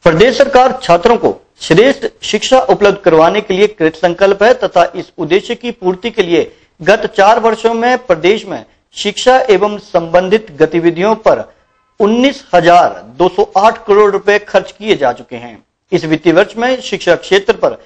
प्रदेश सरकार छात्रों को श्रेष्ठ शिक्षा उपलब्ध करवाने के लिए कृत संकल्प है तथा इस उद्देश्य की पूर्ति के लिए गत 4 वर्षों में प्रदेश में शिक्षा एवं संबंधित गतिविधियों पर 19,208 करोड़ रुपए खर्च किए जा चुके हैं। इस वित्तीय वर्ष में शिक्षा क्षेत्र पर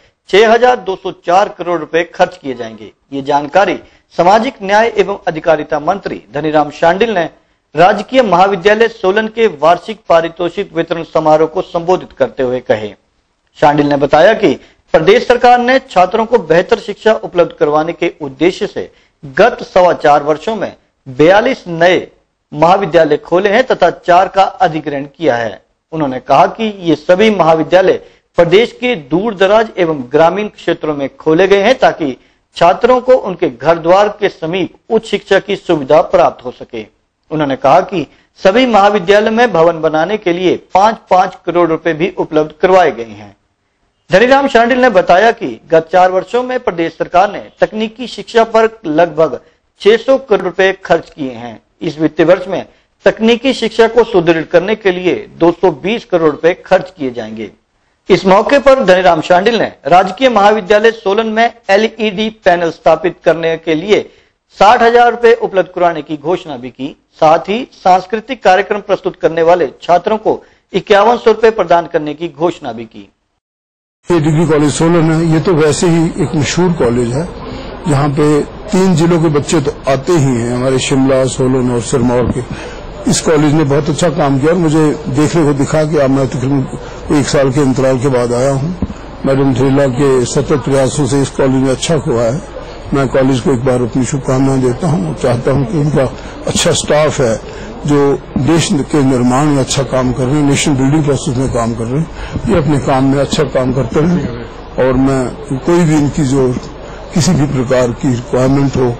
6,204 करोड़ रुपए खर्च किए जाएंगे। ये जानकारी सामाजिक न्याय एवं अधिकारिता मंत्री धनीराम शांडिल ने राजकीय महाविद्यालय सोलन के वार्षिक पारितोषिक वितरण समारोह को संबोधित करते हुए कहे। शांडिल ने बताया कि प्रदेश सरकार ने छात्रों को बेहतर शिक्षा उपलब्ध करवाने के उद्देश्य से गत 4.25 वर्षों में 42 नए महाविद्यालय खोले हैं तथा 4 का अधिग्रहण किया है। उन्होंने कहा कि ये सभी महाविद्यालय प्रदेश के दूर दराज एवं ग्रामीण क्षेत्रों में खोले गए हैं ताकि छात्रों को उनके घर द्वार के समीप उच्च शिक्षा की सुविधा प्राप्त हो सके। उन्होंने कहा कि सभी महाविद्यालय में भवन बनाने के लिए 5-5 करोड़ रुपए भी उपलब्ध करवाए गए हैं। धनीराम शांडिल ने बताया कि गत 4 वर्षों में प्रदेश सरकार ने तकनीकी शिक्षा पर लगभग 600 करोड़ रुपए खर्च किए हैं। इस वित्तीय वर्ष में तकनीकी शिक्षा को सुदृढ़ करने के लिए 220 करोड़ रुपए खर्च किए जाएंगे। इस मौके पर धनीराम शांडिल ने राजकीय महाविद्यालय सोलन में LED पैनल स्थापित करने के लिए 60,000 रुपए उपलब्ध कराने की घोषणा भी की। साथ ही सांस्कृतिक कार्यक्रम प्रस्तुत करने वाले छात्रों को 5100 रुपए प्रदान करने की घोषणा भी की। ये डिग्री कॉलेज सोलन है। ये तो वैसे ही एक मशहूर कॉलेज है, यहाँ पे 3 जिलों के बच्चे तो आते ही हैं, हमारे शिमला, सोलन और सिरमौर के। इस कॉलेज ने बहुत अच्छा काम किया और मुझे देखने को दिखा कि अब मैं तकरीबन 1 साल के अंतराल के बाद आया हूँ। मैडम ढेला के सतत प्रयासों से इस कॉलेज में अच्छा हुआ है। मैं कॉलेज को एक बार अपनी शुभकामनाएं देता हूँ और चाहता हूँ कि इनका अच्छा स्टाफ है जो देश के निर्माण में अच्छा काम कर रहे हैं, नेशन बिल्डिंग प्रोसेस में काम कर रहे हैं। ये अपने काम में अच्छा काम करते हैं और मैं कोई भी इनकी जो किसी भी प्रकार की रिक्वायरमेंट हो,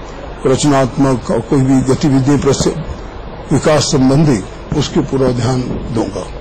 रचनात्मक कोई भी गतिविधि विकास संबंधी, उसके पूरा ध्यान दूंगा।